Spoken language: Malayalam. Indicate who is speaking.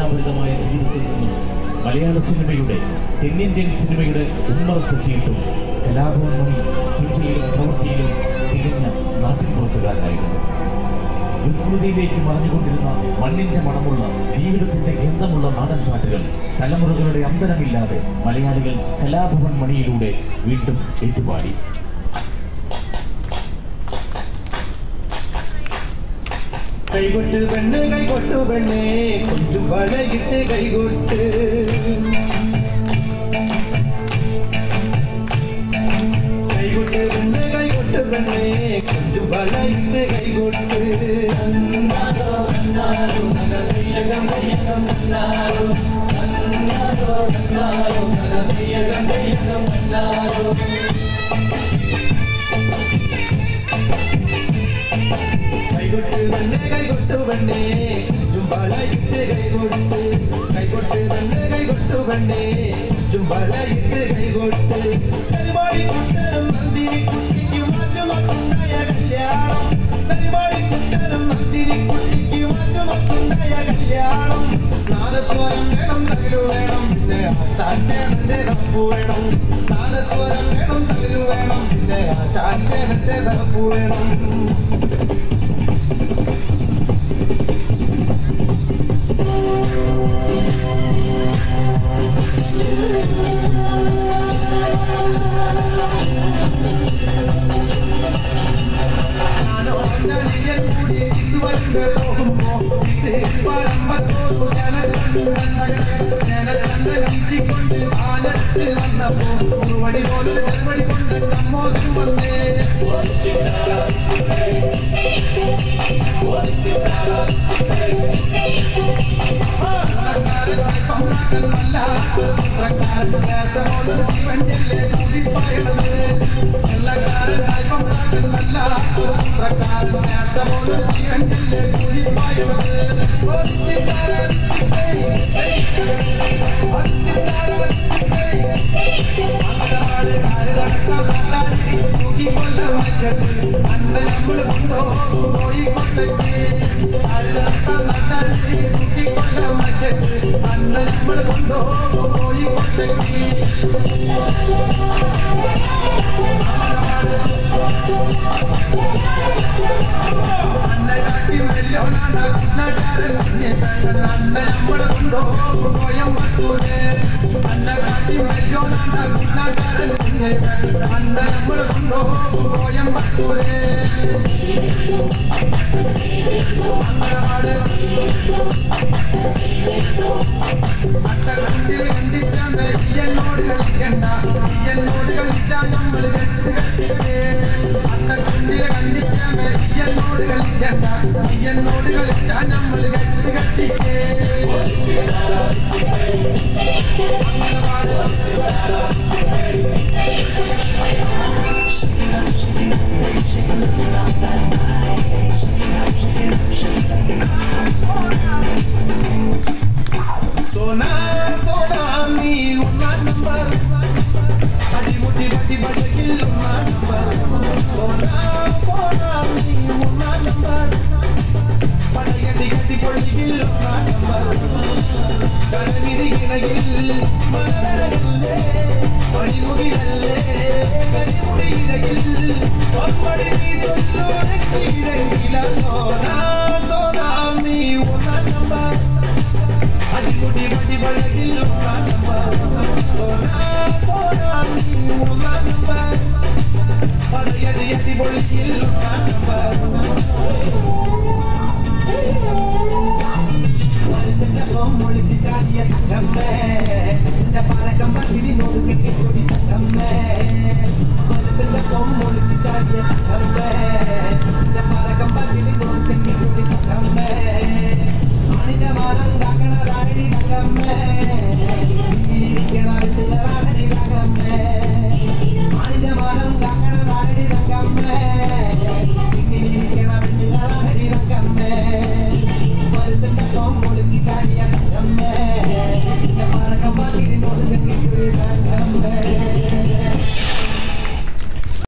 Speaker 1: വേദനാഭരിതമായ ജീവിതത്തിൽ നിന്നും മലയാള സിനിമയുടെ തെന്നിന്ത്യൻ സിനിമയുടെ ഉമ്മറത്തെത്തിയിട്ടും കലാഭവൻ മണി ചിന്തയിലും പ്രവൃത്തിയിലും തികഞ്ഞ നാട്ടിൻപുറത്തുകാരനായിരുന്നു. വിസ്മൃതിയിലേക്ക് മറഞ്ഞുകൊണ്ടിരുന്ന മണ്ണിന്റെ മണമുള്ള ജീവിതത്തിന്റെ ഗന്ധമുള്ള നാടൻ പാട്ടുകൾ തലമുറകളുടെ അന്തരമില്ലാതെ മലയാളികൾ കലാഭവൻ മണിയിലൂടെ വീണ്ടും ഏറ്റുപാടി.
Speaker 2: കൈകൊട്ട് പെണ്ണ് കൈകൊട്ടു പെണ്ണേ കൊഞ്ചും വളയിട്ട് കൈകൊട്ട് കൈകൊട്ട് പെണ്ണ് കൈകൊട്ടു പെണ്ണേ കൊഞ്ചും വളയിട്ട് കൈകൊട്ട് കൈകൊട്ട് പെണ്ണ് കൈകൊട്ടു പെണ്ണേ ചുംബളയിട്ട് കൈകൊട്ട് കൈകൊട്ട് പെണ്ണ് കൈകൊട്ടു പെണ്ണേ ചുംബളയിട്ട് കൈകൊട്ട് പരിപാടി കുട്ടരും നന്ദിനി കുട്ടിക്ക് മാറ്റുമൊത്തുണ്ടായ കല്യാണം പരിപാടി കുട്ടരും നന്ദിനി കുട്ടിക്ക് മാറ്റുമൊത്തുണ്ടായ കല്യാണം നാദസ്വരം വേണം തകിലു വേണം പിന്നെ ആശാന്റെ തപ്പു വേണം നാദസ്വരം വേണം തകിലു വേണം പിന്നെ ആശാന്റെ തപ്പു വേണം Mother